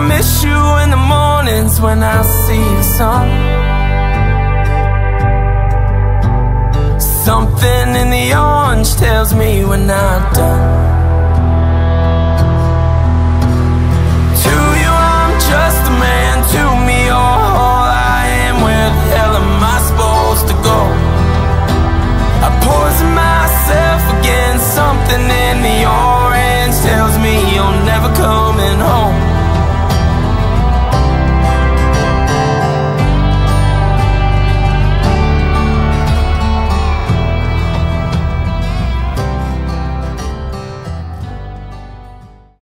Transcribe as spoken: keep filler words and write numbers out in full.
miss you in the mornings when I see the sun. Something in the orange tells me we're not done.